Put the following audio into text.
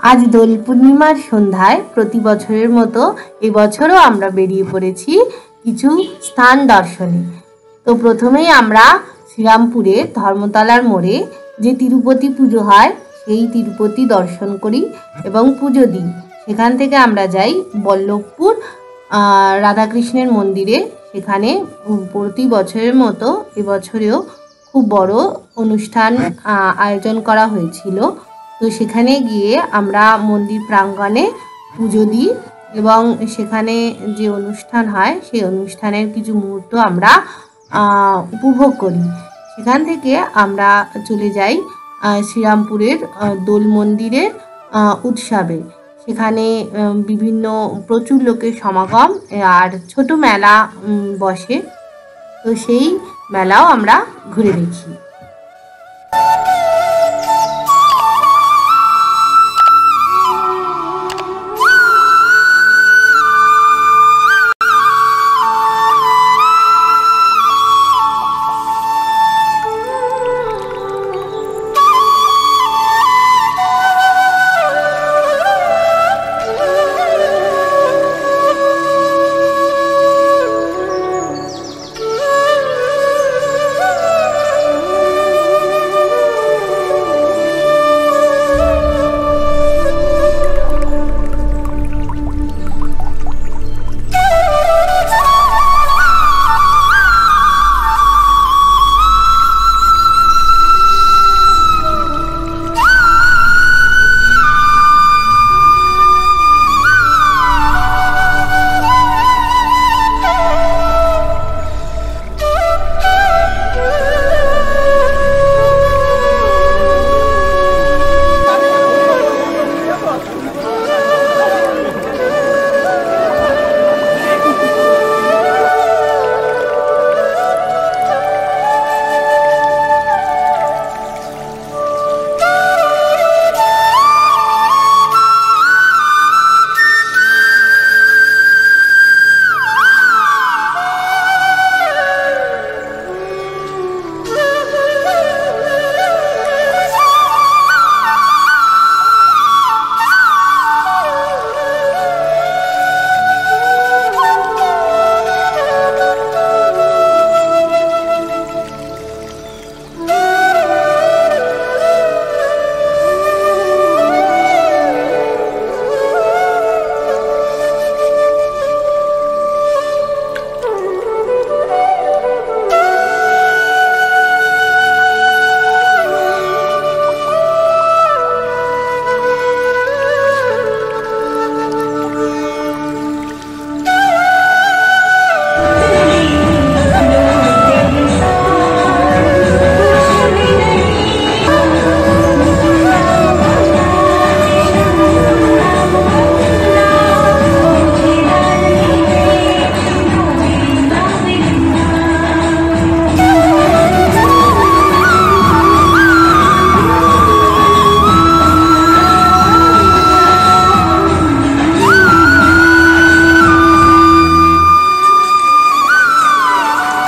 আজ দোল পূর্ণিমার সন্ধ্যায় প্রতি বছরের মতো এবছরও আমরা বেরিয়ে পড়েছি কিছু স্থান দর্শনে। তো প্রথমেই আমরা শ্রীরামপুরে ধর্মতলার মোড়ে যে তিরুপতি পুজো হয় সেই তিরুপতি দর্শন করি এবং পুজো দিই। সেখান থেকে আমরা যাই বল্লভপুর রাধাকৃষ্ণের মন্দিরে। সেখানে প্রতি বছরের মতো এবছরেও খুব বড় অনুষ্ঠান আয়োজন করা হয়েছিল। তো সেখানে গিয়ে আমরা মন্দির প্রাঙ্গণে পুজো দিই এবং সেখানে যে অনুষ্ঠান হয় সেই অনুষ্ঠানের কিছু মুহূর্ত আমরা উপভোগ করি। সেখান থেকে আমরা চলে যাই শ্রীরামপুরের দোল মন্দিরের উৎসবে। সেখানে বিভিন্ন প্রচুর লোকের সমাগম আর ছোট মেলা বসে। তো সেই মেলাও আমরা ঘুরে দেখি।